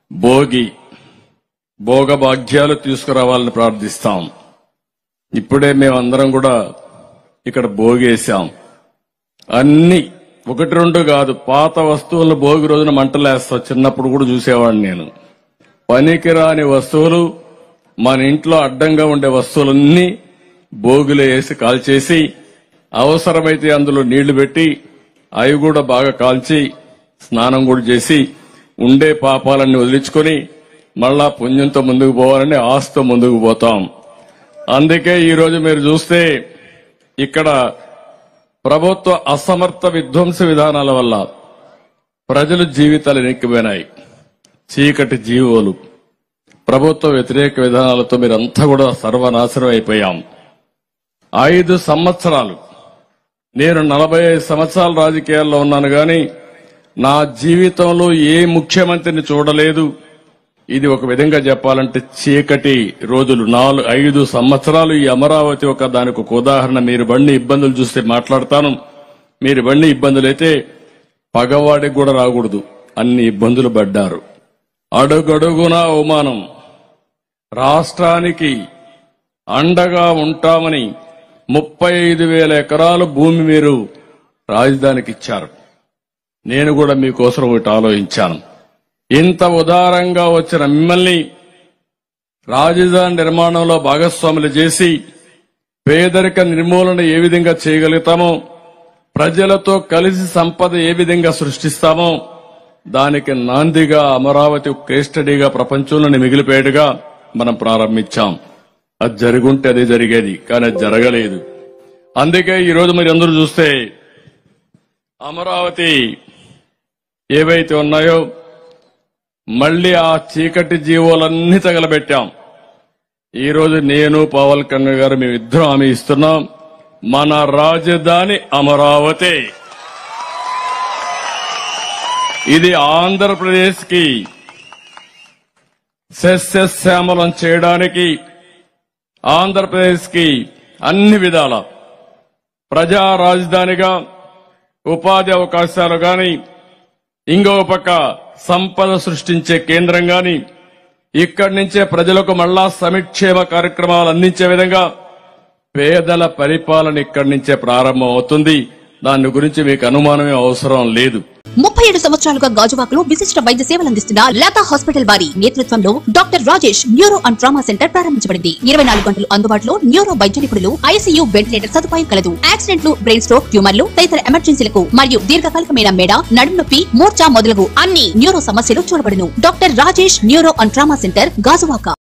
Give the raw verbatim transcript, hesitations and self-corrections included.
భోగి భోగభాగ్యాలు తీసుకురావాలని ప్రార్థిస్తాం. ఇప్పుడే మేమందరం కూడా ఇక్కడ భోగేశాం. అన్ని ఒకటి రెండు కాదు, పాత వస్తువులను భోగి రోజున మంటలేస్తా. చిన్నప్పుడు కూడా చూసేవాడిని నేను. పనికిరాని వస్తువులు, మన ఇంట్లో అడ్డంగా ఉండే వస్తువులన్నీ భోగిలో వేసి కాల్చేసి, అవసరమైతే అందులో నీళ్లు పెట్టి అవి కూడా బాగా కాల్చి స్నానం కూడా చేసి ఉండే పాపాలన్నీ వదిలించుకొని మళ్ళా పుణ్యంతో ముందుకు పోవాలని ఆశతో ముందుకు పోతాం. అందుకే ఈరోజు మీరు చూస్తే ఇక్కడ ప్రభుత్వ అసమర్థ విధ్వంస విధానాల వల్ల ప్రజల జీవితాలు ఎనిక్కిపోయినాయి. చీకటి జీవోలు, ప్రభుత్వ వ్యతిరేక విధానాలతో మీరంతా కూడా సర్వనాశనం అయిపోయాం. ఐదు సంవత్సరాలు నేను నలభై ఐదు సంవత్సరాల రాజకీయాల్లో ఉన్నాను గాని నా జీవితంలో ఏ ముఖ్యమంత్రిని చూడలేదు. ఇది ఒక విధంగా చెప్పాలంటే చీకటి రోజులు. నాలుగు ఐదు సంవత్సరాలు ఈ అమరావతి ఒక దానికి ఒక ఉదాహరణ. మీరు బండి ఇబ్బందులు చూస్తే మాట్లాడతాను. మీరు బండి ఇబ్బందులైతే పగవాడికి కూడా రాకూడదు, అన్ని ఇబ్బందులు పడ్డారు. అడుగడుగునా అవమానం. రాష్ట్రానికి అండగా ఉంటామని ముప్పై ఐదు వేల ఎకరాలు భూమి మీరు రాజధానికి ఇచ్చారు. నేను కూడా మీకోసం ఒకటి ఆలోచించాను. ఇంత ఉదారంగా వచ్చిన మిమ్మల్ని రాజధాని నిర్మాణంలో భాగస్వాములు చేసి పేదరిక నిర్మూలన ఏ విధంగా చేయగలుగుతామో, ప్రజలతో కలిసి సంపద ఏ విధంగా సృష్టిస్తామో దానికి నాందిగా అమరావతి కేస్ స్టడీగా ప్రపంచంలోని మిగిలిపోయేట్టుగా మనం ప్రారంభించాం. అది జరుగుంటే అదే జరిగేది, కానీ అది జరగలేదు. అందుకే ఈరోజు మీరు అందరూ చూస్తే అమరావతి ఏవైతే ఉన్నాయో మళ్లీ ఆ చీకటి జీవోలన్నీ తగలబెట్టాం. ఈరోజు నేను పవన్ కళ్యాణ్ గారు మేమిద్దరం హామీ ఇస్తున్నాం, మన రాజధాని అమరావతి. ఇది ఆంధ్రప్రదేశ్ కి సస్యశ్యామలం చేయడానికి, ఆంధ్రప్రదేశ్ కి అన్ని విధాల ప్రజా రాజధానిగా ఉపాధి అవకాశాలు గాని, ఇంకో పక్క సంపద సృష్టించే కేంద్రం గాని, ఇక్కడి నుంచే ప్రజలకు మళ్లా సంక్షేమ కార్యక్రమాలు అందించే విధంగా పేదల పరిపాలన ఇక్కడి నుంచే ప్రారంభం అవుతుంది. దాని గురించి మీకు అనుమానమే అవసరం లేదు. ముప్పై ఏడు సంవత్సరాలుగా గాజువాకలో విశిష్ట వైద్య సేవలు అందిస్తున్న లతా హాస్పిటల్ వారి నేతృత్వంలో doctor Rajesh neuro and trauma centre ప్రారంభించబడింది. ఇరవై నాలుగు గంటలు అందుబాటులో న్యూరో వైద్య నిపుణులు, ఐసీయూ, వెంటిలేటర్ సదుపాయం కలదు. యాక్సిడెంట్లు, బ్రెయిన్ స్ట్రోక్, ట్యూమర్లు తదితర ఎమర్జెన్సీలకు మరియు దీర్ఘకాలికమైన మెడ, నడుము నొప్పి, మూర్ఛ మొదలగు అన్ని న్యూరో సమస్యలు చూడబడును. Doctor Rajesh neuro and trauma centre, Gajuwaka.